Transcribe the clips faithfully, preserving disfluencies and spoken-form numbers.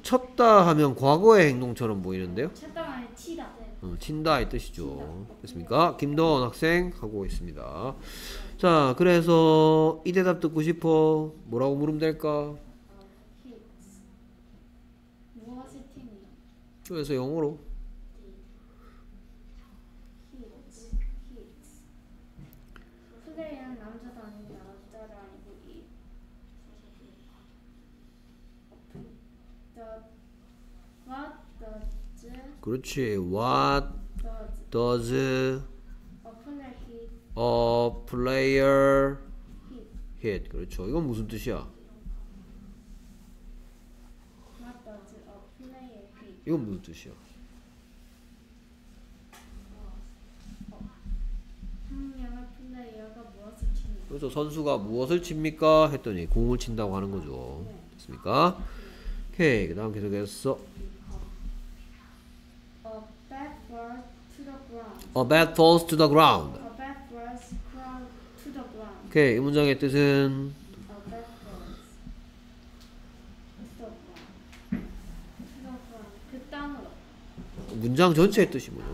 쳤다 하면 과거의 행동처럼 보이는데요. 쳤다가 아니라 치다. 어, 친다의 뜻이죠. 됐습니까? 김도원 학생 하고 있습니다. 자, 그래서 이 대답 듣고 싶어. 뭐라고 물으면 될까? hits. 무엇을 팀이요? 그래서 영어로 hits. hits. 플레이는 남자도 아니고 여자도 아니고 이. The what does 그렇지. What does does a player hit a player hit? hit? 그렇죠. 이건 무슨 뜻이야? What does a player hit? 이건 무슨 뜻이야? 한 명의 플레이어가 무엇을 칩니까? 그래서 선수가 무엇을 칩니까? 했더니 공을 친다고 하는 거죠. 됐습니까? 오케이. 그 다음 계속해서 A bat falls to the ground. A bat falls to the ground. A bat falls crawl to the ground. 오케이. 이 문장의 뜻은 A bat falls to the ground. to the ground. 그 땅으로. 문장 전체의 뜻이 뭐죠?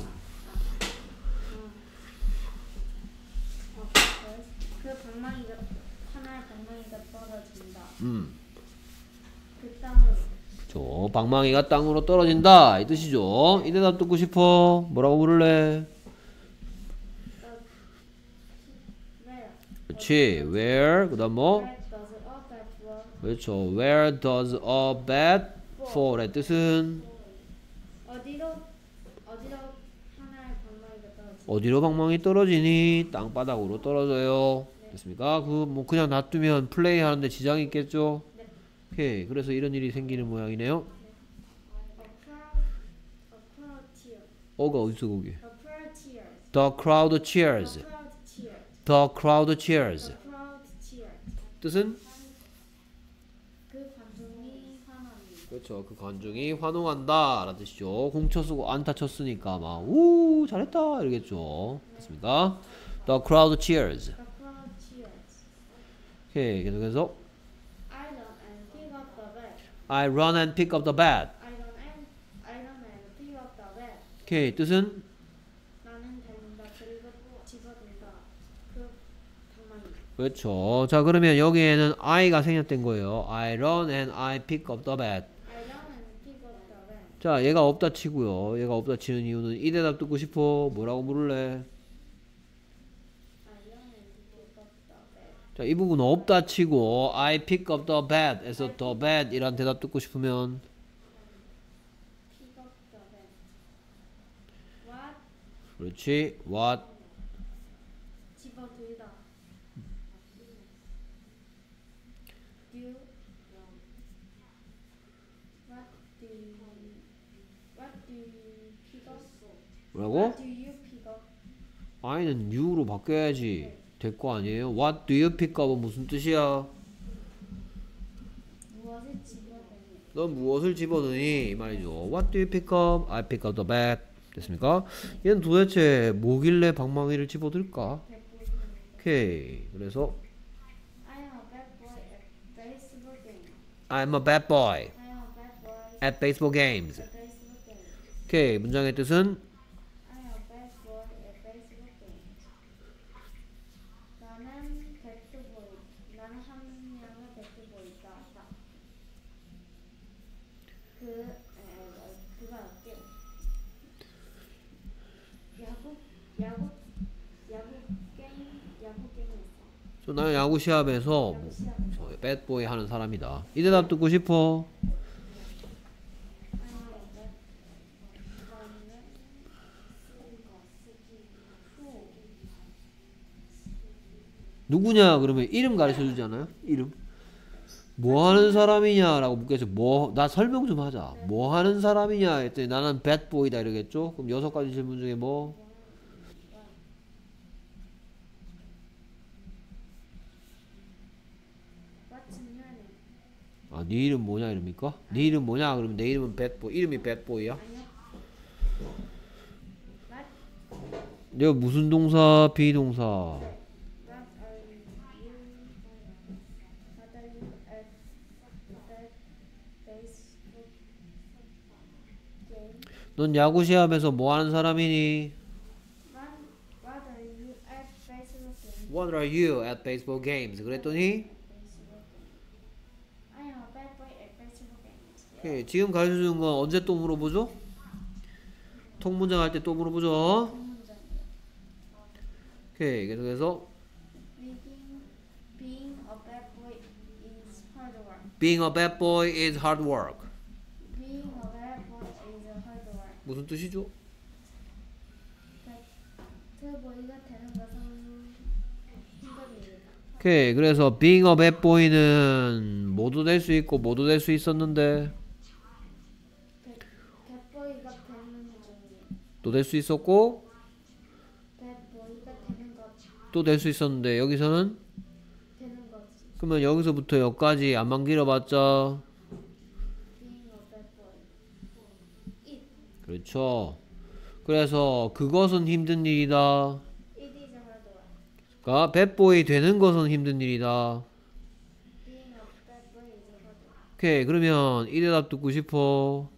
A bat falls. 그 방망이가 하나의 방망이가 떨어진다. 음. 그 땅으로. 그렇죠. 방망이가 땅으로 떨어진다. 이 뜻이죠. 이 대답 듣고 싶어. 뭐라고 물을래? Where? 그렇지. Where? 그 다음 뭐? Where does a bat fall? 그렇죠. Where does a bat fall의 뜻은 어디로 어디로 하나의 방망이가 떨어진다. 어디로 방망이 떨어지니? 땅바닥으로 떨어져요. 됐습니까? 그 뭐 그냥 놔두면 플레이 하는데 지장이 있겠죠? 네. 오케이. 그래서 이런 일이 생기는 모양이네요. A crowd, a crowd cheers. 어가 어디서 거기? A crowd cheers. The crowd A cheers. crowd cheers. The crowd cheers. A crowd cheers. 뜻은? 그 관중이 환호합니다. 그렇죠. 그 관중이 환호한다 라는 뜻이죠. 공 쳤고 안타 쳤으니까 막 우 잘했다 이러겠죠. 됐습니까? The crowd cheers. The crowd cheers. 오케이. 계속해서 I run and pick up the bat. I run and pick up the bat. I run and I run and pick up the bat. 오케이. 뜻은? 나는 달린다 그리고 집어든다. 그 방망이. 그렇죠. 자, 그러면 여기에는 I가 생략된 거예요. I run and I pick up the bat. I run and pick up the bat. 자, 얘가 없다 치고요. 얘가 없다 치는 이유는 이 대답 듣고 싶어. 뭐라고 물을래? I run and pick up the bat. 자, 이 부분 없다 치고 I pick up the bat 에서 the bat 이란 대답 듣고 싶으면 Pick up the bat. What? 그렇지. What? 집어들다. Do you What do you What do you pick up? 뭐라고? What do you pick up? I는 you로 바뀌어야지 될 거 아니에요? What do you pick up은 무슨 뜻이야? 무엇을 집어드니? 넌 무엇을 집어드니? 이 말이죠. What do you pick up? I pick up the bat. 됐습니까? 얘는 도대체 뭐길래 방망이를 집어들까? 오케이. 그래서 I am a bad boy at baseball game. I'm a bad boy I am a bad boy at baseball games. at baseball game. 오케이. 문장의 뜻은 I am a bad boy at baseball game. 나는 배트보이. 나는 한 명의 배트보이다. 그 에, 어, 그가 어때? 야구 야구 야구 게임 야구 게임에서 저 나는 야구 시합에서 야구 뭐, 시합에서 저 배드보이 하는 사람이다. 이 대답 듣고 싶어. I am a bad boy. 누구냐 그러면 이름 가르쳐 주지 않아요? 이름. 뭐 하는 사람이냐라고 묻겠죠. 뭐, 나 설명 좀 하자. 뭐 하는 사람이냐 했더니 나는 배드보이다 이러겠죠. 그럼 여섯 가지 질문 중에 뭐? What's your name? 아, 네 이름 뭐냐 이럽니까? 네 이름 뭐냐 그러면 내 이름은 배드보이. 이름이 배드보이야? 아니요. What 내가 무슨 동사, 비동사. What are you? What are you at that baseball 넌 야구 시합에서 뭐 하는 사람이니? What, what are you at baseball game? What are you at baseball games? 그랬더니 Baseball game. I am a bad boy at baseball games. 오케이, 지금 가르쳐주는 건 언제 또 물어보죠? 통문장 할 때 또 물어보죠. 문장이요. 오케이, 계속해서 Being, being a bad boy is hard work. Being a bad boy is hard work. Being a bad boy is hard work. 무슨 뜻이죠? 배드 보이가 되는 것은 힘듭니다. 오케이, 그래서 being a bad boy는 모두 될 수 있고 모두 될 수 있었는데 bad boy가 되는 중에 또 될 수 있었고 bad boy가 되는 것 또 될 수 있었는데 여기서는 되는 것. 그러면 여기서부터 여기까지 안만 길어봤자 Being a bad boy. It 그렇죠. 그래서 그것은 힘든 일이다. it is hard work. 그러니까 bad boy 되는 것은 힘든 일이다. Being a bad boy is hard work. 오케이, 그러면 이 대답 듣고 싶어.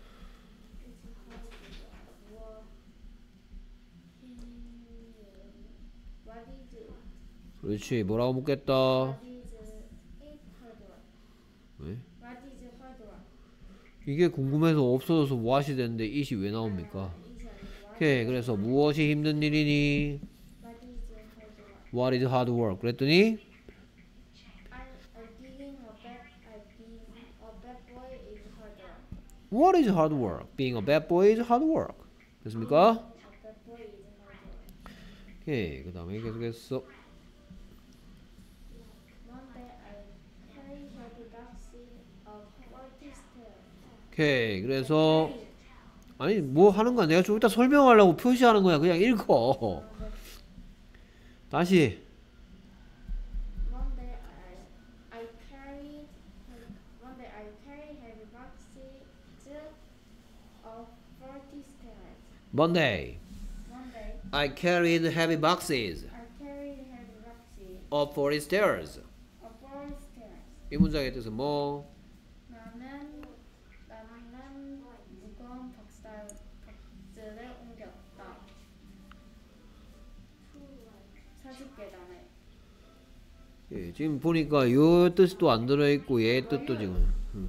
What is 그렇지, 뭐라고 묻겠다. what is it hard work? 왜? What is hard work? 이게 궁금해서 없어져서 무엇이 되는데 it이 왜 나옵니까? is what 오케이, 그래서 무엇이 힘든 일이니? what is hard work? What is hard work? 그랬더니 I I being a bad I being a bad boy is hard work. What is hard work? Being a bad boy is hard work. 됐습니까? A bad boy is hard work. 오케이, 그 다음에 계속해서 One day I carry heavy boxes of forty stairs. 오케이, 그래서 아니 뭐 하는 거야? 내가 좀 이따 설명하려고 표시하는 거야. 그냥 읽어. 다시 One day I I carry one day I carry heavy boxes of forty stairs. Monday One day I carried heavy boxes I carried heavy boxes up forty stairs. of forty stairs. 이 문장의 뜻은 뭐? 나는 나는 무거운 박살 박스를 옮겼다. 사십 계단에. 예, 지금 보니까 요 뜻이 또 안 들어있고 얘 뜻도 지금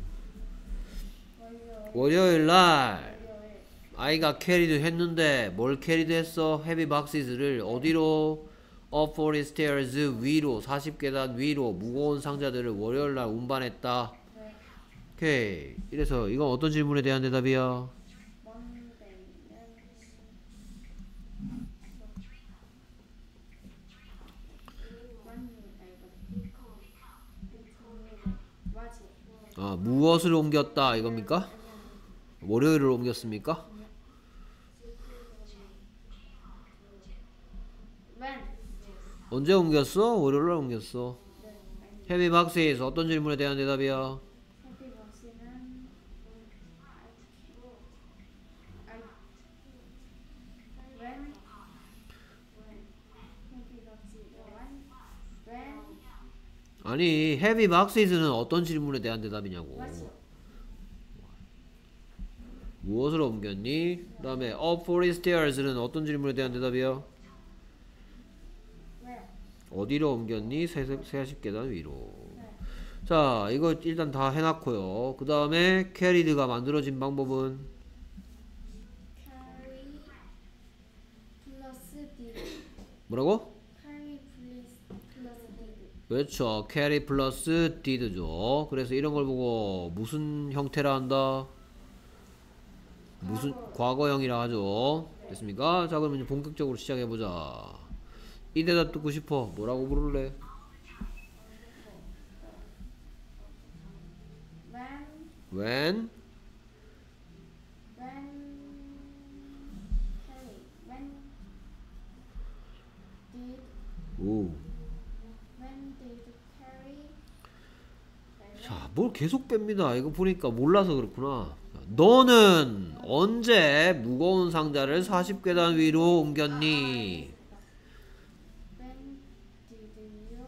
월요일 월요일 날 월요일 아이가 캐리드 했는데 뭘 캐리드 했어? 헤비 박시스를 어디로? up forty stairs 위로 사십 계단 위로 무거운 상자들을 월요일 날 운반했다. 네. 오케이, 이래서 이건 어떤 질문에 대한 대답이야? 먼데이는 맞지? 아, 무엇을 옮겼다 이겁니까? 월요일을 옮겼습니까? When? 언제 옮겼어? 월요일 날 옮겼어. 헤비 박스에서 어떤 질문에 대한 대답이야? 해피 박스는 I when 해피 박스 when when 아니, 헤비 박스에서는 어떤 질문에 대한 대답이냐고. 맞지? 무엇을 옮겼니? 그 다음에 up forty stairs는 어떤 질문에 대한 대답이야? Where? 어디로 옮겼니? 사십 계단 위로. 네. 자, 이거 일단 다 해놨고요. 그 다음에 캐리드가 만들어진 방법은 carry 플러스 did 뭐라고? carry 플러스 플러스 did 그렇죠. carry 플러스 did죠. 그래서 이런 걸 보고 무슨 형태라 한다? 무슨 과거형이라 하죠. 됐습니까? 자, 그러면 이제 본격적으로 시작해보자. 이 대답 듣고 싶어. 뭐라고 부를래? when when when carry when did 오. when did carry 자, 뭘 계속 뺍니다. 이거 보니까 몰라서 그렇구나. 너는 언제 무거운 상자를 사십 계단 위로 옮겼니? when did you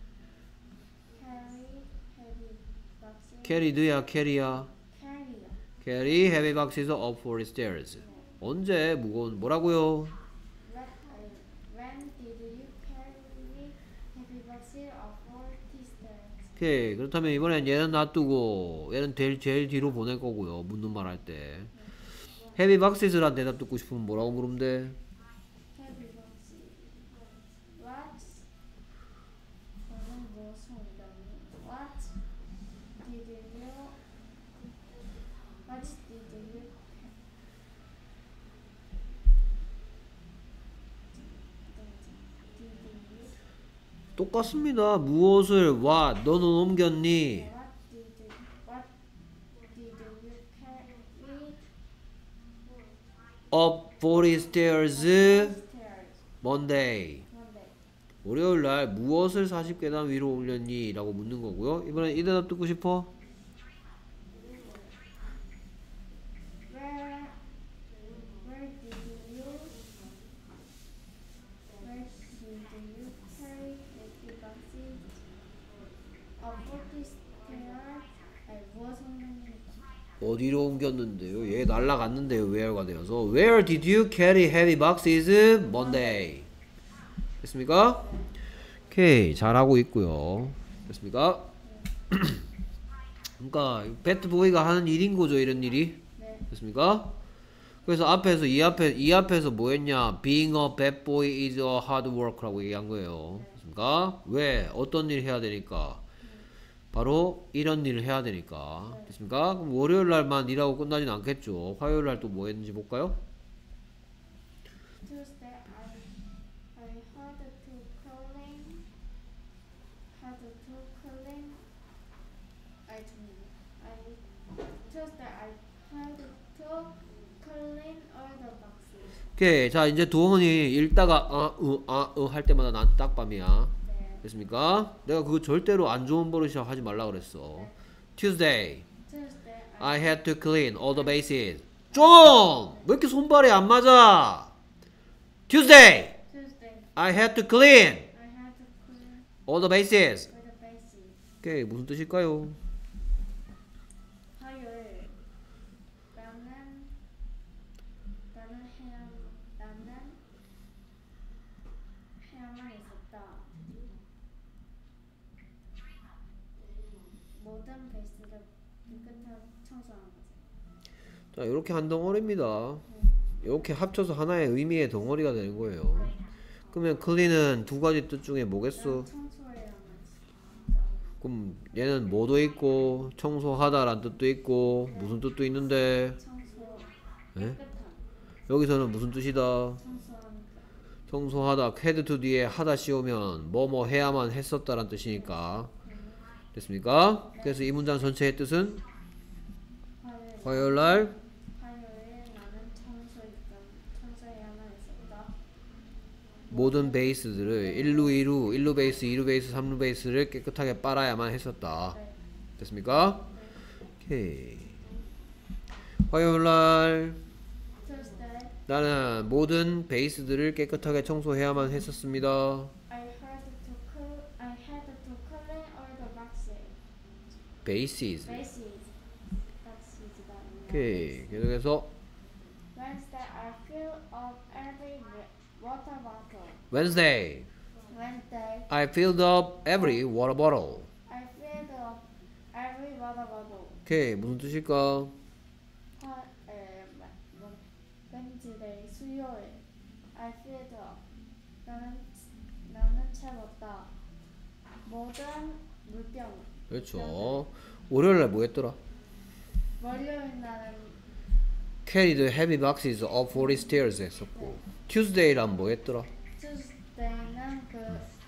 carry heavy boxes 캐리드야, 캐리야. carry carry heavy boxes up four stairs. 언제 무거운 뭐라고요? When, uh, when did you carry heavy boxes of forty stairs? 오케이. 그렇다면 이번엔 얘는 놔두고 얘는 제일, 제일 뒤로 보낼 거고요. 묻는 말 할 때. heavy boxes란 대답 듣고 싶으면 뭐라고 물으면 돼? Heavy boxes. What? 저는 무엇을 옮겼니? What did you? What did you? Did you? 똑같습니다. 무엇을 what 너는 옮겼니? What did you? What did you carry? up forty stairs Stairs. Monday. Monday. 월요일 날 무엇을 사십 계단 위로 올렸니? 라고 묻는 거고요. 이번엔 이 대답 듣고 싶어? Where? Where did you? Where did you carry heavy boxes of forty stairs? I was on. 어디로 옮겼는데요? 얘 날라갔는데요. where가 되어서 Where did you carry heavy boxes Monday? 됐습니까? 오케이. 잘하고 있고요. 됐습니까? 그러니까 배트보이가 하는 일인 거죠. 이런 일이. 네. 됐습니까? 그래서 앞에서 이 앞에 이 앞에서 뭐 했냐? Being a bad boy is a hard work라고 얘기한 거예요. 됐습니까? 왜? 어떤 일 해야 되니까? 바로 이런 일을 해야 되니까. 됐습니까? 그럼 월요일 날만 일하고 끝나진 않겠죠. 화요일 날 또 뭐 했는지 볼까요? Tuesday, I I had to clean. Had to clean. I don't. I Tuesday, I had to clean all the boxes. 오케이. 자, 이제 도원이 읽다가 아, 으, 아, 으 할 때마다 난 딱밤이야. 네. 됐습니까? 내가 그거 절대로 안 좋은 버릇이라고 하지 말라 그랬어. Tuesday, Tuesday, I I had to clean all the bases. 좀! 왜 이렇게 손발이 안 맞아? Tuesday, Tuesday, I had to clean I had to clean all the bases. all the bases. 오케이. 무슨 뜻일까요? 화요일, 나는 나는 해야 나는 해야만 있었다. 모든 베이스를 깨끗하게 청소하는 거지. 자, 이렇게 한 덩어리입니다. 이렇게 합쳐서 하나의 의미의 덩어리가 되는 거예요. 그러면 clean은 두 가지 뜻 중에 뭐겠어? 난 청소해야만 있었다. 그럼 얘는 뭐도 있고 청소하다란 뜻도 있고 무슨 뜻도 있는데 청소 예? 깨끗한 여기서는 무슨 뜻이다? 청소하니까. 청소하다 had to 뒤에 하다 씌우면 뭐 뭐 해야만 했었다란 뜻이니까. 됐습니까? 그래서 이 문장 전체의 뜻은 화요일, 화요일 날 화요일 나는 청소니까 청소해야만 있었다. 모든 베이스들을 일루 이루 일루 베이스 이루 베이스 삼루 베이스를 깨끗하게 빨아야만 했었다. 네. 됐습니까? 오케이. 화요일 날 Tuesday, 나는 모든 베이스들을 깨끗하게 청소해야만 했었습니다. I had to clean. I had to clean all the boxes. 베이시즈. Bases. boxes가 아니라 오케이. 계속해서 Wednesday, I fill up every wa- water bottle. Wednesday, Wednesday, I filled up every water bottle. I filled up every water bottle. 오케이. 무슨 뜻일까? 화, 에, 마- 뭐, Wednesday, 수요일, I filled up. 나는 나는 채웠다. 모든 물병. 그렇죠. 월요일 날 뭐 했더라? 월요일 날은 Carried heavy boxes up forty stairs 했었고 Tuesday란 뭐 했더라? Tuesday는 그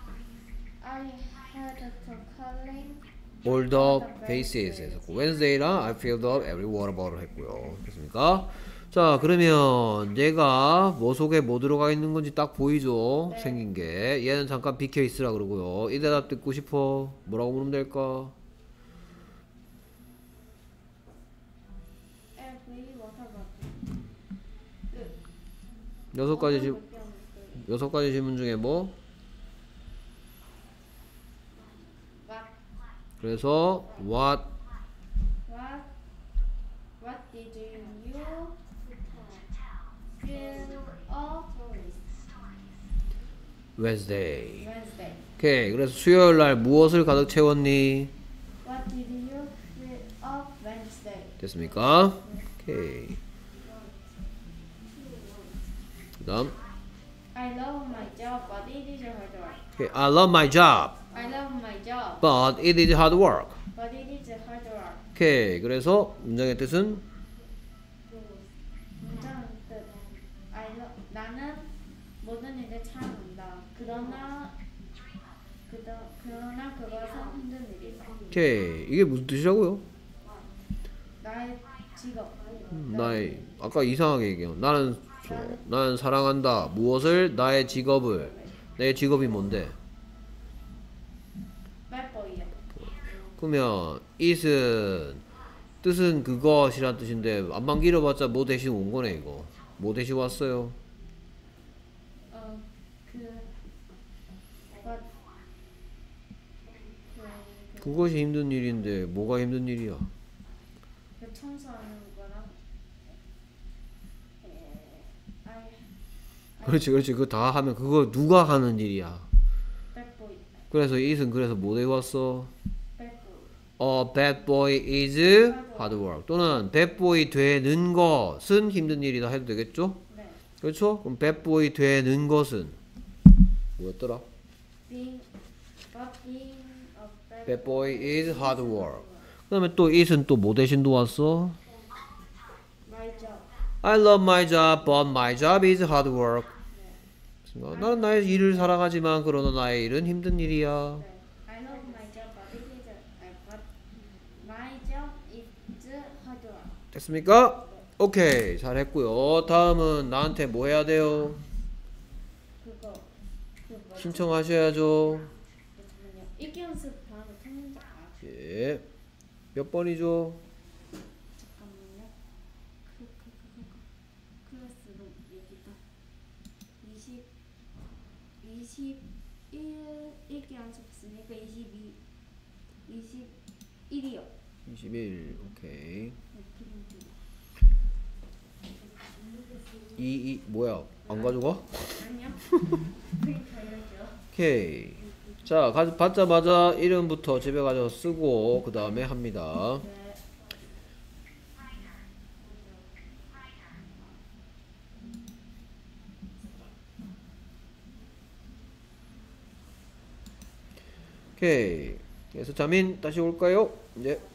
I had to clean All the bases 했었고 Wednesday랑 I filled up every water bottle 했고요. 됐습니까? 자, 그러면 얘가 뭐 속에 뭐 들어가 있는 건지 딱 보이죠? 네. 생긴 게. 얘는 잠깐 비켜 있으라 그러고요. 이 대답 듣고 싶어? 뭐라고 물으면 될까? every water bottle. 끝. 여섯 가지 질 모든 물병 끝. 여섯 가지 질문 중에 뭐? What 그래서 what what what did did you fill up Wednesday. Wednesday? 오케이. 그래서 수요일 날 무엇을 가득 채웠니? What did you fill up Wednesday? 됐습니까? 오케이. 그다음. I love my job, but it is hard work. 오케이. I love my job, I love my job, but it is hard work. but it is hard work. 오케이. 그래서 문장의 뜻은 문장 뜻. I love, 나는 모든 일을 잘한다. 그러나 그러, 그러나 그것은 힘든 일이다. 오케이. 이게 무슨 뜻이라고요? 나의 직업. 음, 나의 아까 이상하게 얘기해요. 나는 저, 나는 사랑한다. 무엇을? 나의 직업을. 내 직업이 뭔데? 말보이요. 그러면 it은 뜻은 그것이란 뜻인데 안만 길어봤자 뭐 대신 온 거네 이거. 뭐 대신 왔어요? 어, 그 what 그, 그, 그것이 힘든 일인데 뭐가 힘든 일이야? 그 청소하는 거랑 에, I 그렇지 그렇지 그거 다 하면 그거 누가 하는 일이야? 말보이 그래서 it은 그래서 뭐 대고 왔어? 말보이 A bad boy is hard work 또는 bad boy 되는 것은 힘든 일이다 해도 되겠죠? 네. 그렇죠? 그럼 bad boy 되는 것은 뭐였더라? Being but being a bad, Bad boy is hard work. 그 다음에 또 it은 또 뭐 대신 또 왔어? my job. I love my job, but my job is hard work. 나는 나의 일을 사랑하지만 그러나 나의 일은 힘든 일이야. 네. I love my job, but it is uh, but my job is hard work. 됐습니까? 오케이 잘했고요. 다음은 나한테 뭐 해야 돼요? 그거 그 뭐지? 신청하셔야죠. 잠깐만요. 읽기 연습 다음에 찾는지 아 예. 몇 번이죠? 잠깐만요. 그, 그, 그, 그, 그. 클래스룸 여기다. 이십, 이십일 읽기 연습 했으니까 이십이, 이십일이요. 이십일. 오케이. 이, 이 뭐야? 안 가져가? 아니요. 그게 가야죠. 오케이. 자, 가, 받자마자 이름부터 집에 가서 쓰고 그 다음에 합니다. 네. 오케이. 그래서 자민 다시 올까요? 이제